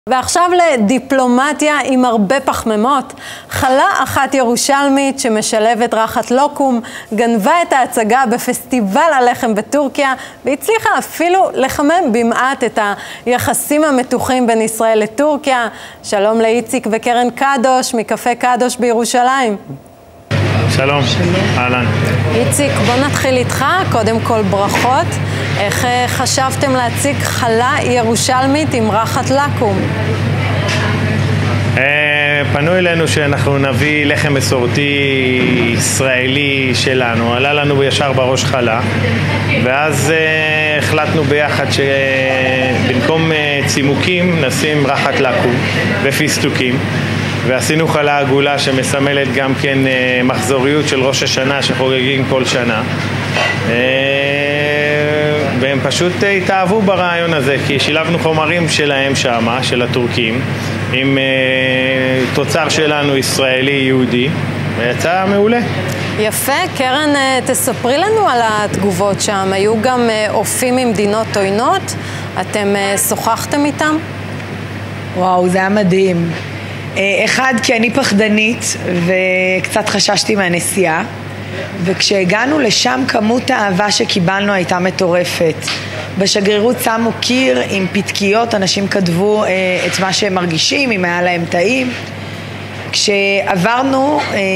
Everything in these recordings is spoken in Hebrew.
ועכשיו לדיפלומטיה עם הרבה פחמימות. חלה אחת ירושלמית שמשלבת רחת לוקום גנבה את ההצגה בפסטיבל הלחם בטורקיה והצליחה אפילו לחמם במעט את היחסים המתוחים בין ישראל לטורקיה. שלום לאיציק וקרן קדוש מקפה קדוש בירושלים. שלום, אהלן. איציק, בוא נתחיל איתך. קודם כל ברכות. איך חשבתם להציג חלה ירושלמית עם רחת לוקום? פנו אלינו שאנחנו נביא לחם מסורתי ישראלי שלנו. עלה לנו ישר בראש חלה, ואז החלטנו ביחד שבמקום צימוקים נשים רחת לוקום ופיסטוקים, ועשינו חלה עגולה שמסמלת גם כן מחזוריות של ראש השנה שחוגגים כל שנה. והם פשוט התאהבו ברעיון הזה, כי שילבנו חומרים שלהם שמה, של הטורקים, עם תוצר שלנו ישראלי יהודי, ויצא מעולה. יפה. קרן, תספרי לנו על התגובות שם. היו גם אופים ממדינות עוינות, אתם שוחחתם איתם? וואו, זה היה מדהים. אחד, כי אני פחדנית וקצת חששתי מהנסיעה, וכשהגענו לשם כמות האהבה שקיבלנו הייתה מטורפת. בשגרירות שמו קיר עם פתקיות, אנשים כתבו את מה שהם מרגישים, אם היה להם טעים. כשעברנו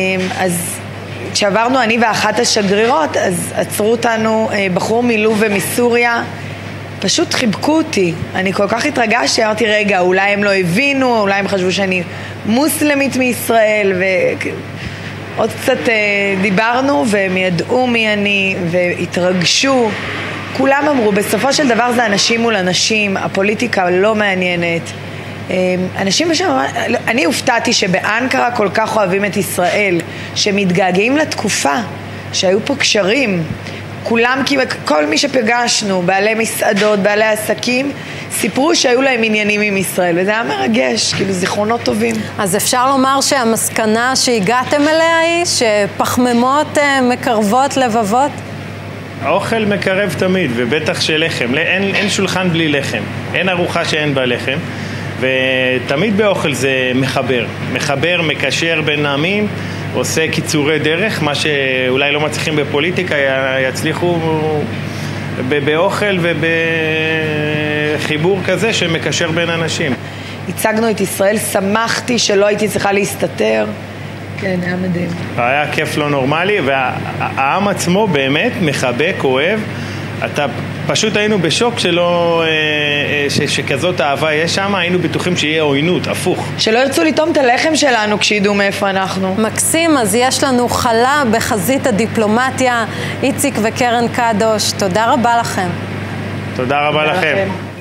אני ואחת השגרירות, אז עצרו אותנו בחור מלוב ומסוריה, פשוט חיבקו אותי. אני כל כך התרגשתי, אמרתי רגע, אולי הם לא הבינו, אולי הם חשבו שאני מוסלמית מישראל, ועוד קצת דיברנו והם ידעו מי אני והתרגשו. כולם אמרו, בסופו של דבר זה אנשים מול אנשים, הפוליטיקה לא מעניינת. אנשים בשם, אני הופתעתי שבאנקרה כל כך אוהבים את ישראל, שמתגעגעים לתקופה, שהיו פה קשרים. כולם, כל מי שפגשנו, בעלי מסעדות, בעלי עסקים, סיפרו שהיו להם עניינים עם ישראל, וזה היה מרגש, כאילו זיכרונות טובים. אז אפשר לומר שהמסקנה שהגעתם אליה היא שפחמימות מקרבות לבבות? האוכל מקרב תמיד, ובטח שלחם. אין שולחן בלי לחם, אין ארוחה שאין בה לחם, ותמיד באוכל זה מחבר, מקשר בין העמים, עושה קיצורי דרך, מה שאולי לא מצליחים בפוליטיקה, יצליחו באוכל ובחיבור כזה שמקשר בין אנשים. הצגנו את ישראל, שמחתי שלא הייתי צריכה להסתתר. כן, היה מדהים. היה כיף לא נורמלי, והעם עצמו באמת מחבק, אוהב. פשוט היינו בשוק שכזאת אהבה יש שם, היינו בטוחים שיהיה עוינות, הפוך. שלא ירצו לטום את הלחם שלנו כשידעו מאיפה אנחנו. מקסים, אז יש לנו חלה בחזית הדיפלומטיה. איציק וקרן קדוש, תודה רבה לכם. תודה רבה לכם.